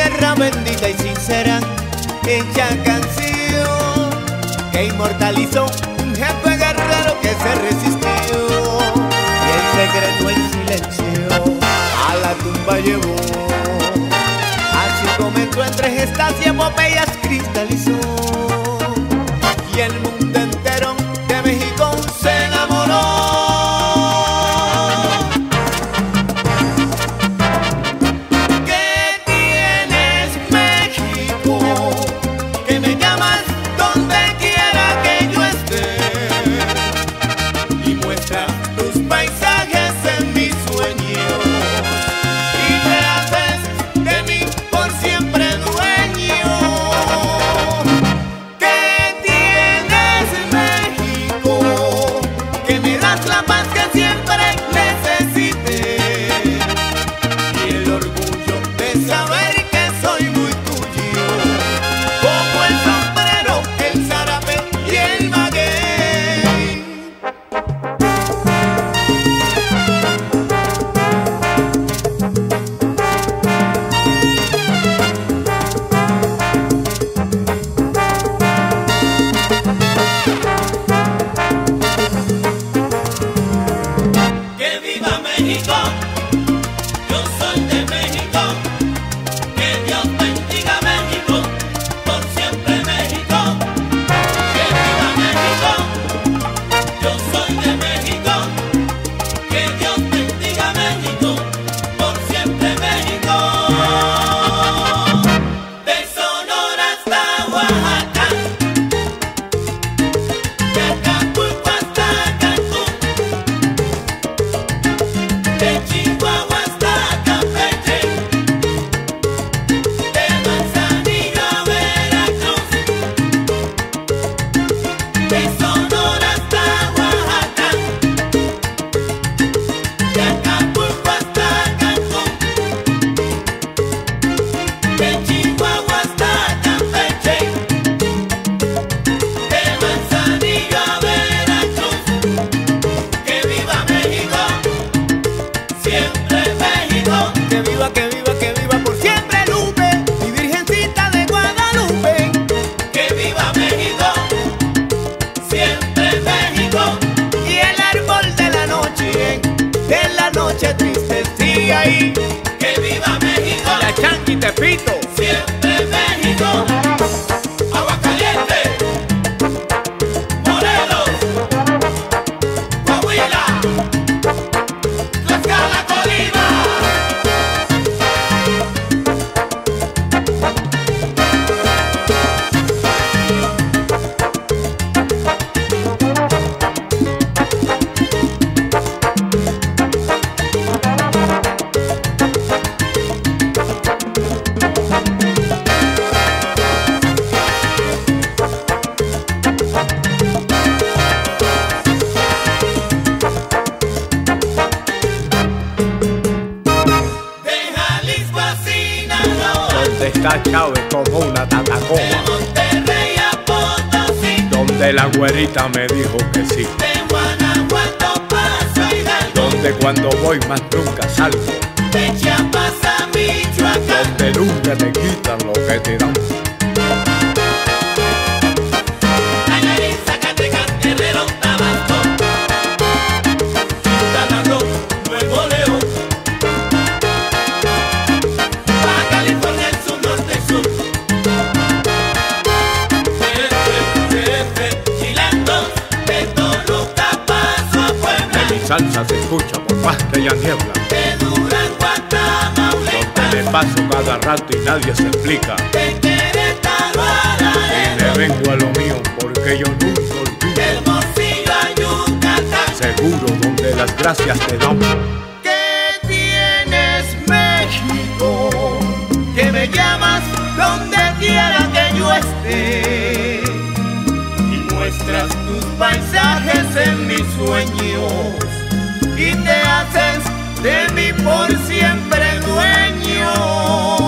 tierra bendita y sincera, hecha canción que inmortalizó un jefe guerrero que se resistió y el secreto en silencio a la tumba llevó. Así comenzó entre gestas y epopeyas cristalizó y el mundo entero de México se enamoró. Que viva México, la Chanqui Tepito, siempre México. Aguascalientes, Morelos, Coahuila, Tlaxcala, Colima. Está Chávez como una tatacoma. De Monterrey a Potosí, Donde la güerita me dijo que sí. de Guanajuato paso Hidalgo, Donde cuando voy más nunca salgo. de Chiapas a Michoacán, Donde nunca te quitan lo que te dan. Nayarit, Zacatecas, Guerrero, Tabasco, Quintana Roo, Nuevo León, Baja California, el sur, norte, sur, Chilango, de Toluca paso a Puebla, Mi salsa se escucha por más que haya niebla. de Durango a Tamaulipas, Donde le paso cada rato y nadie se explica. de Querétaro a Y me Laredo, vengo a lo mío porque yo nunca olvido. de Hermosillo a Yucatán. Seguro donde las gracias te damos. ¿Qué tienes, México? Que me llamas donde quiera que yo esté y muestras tus paisajes en mis sueños y te haces de mí por siempre dueño.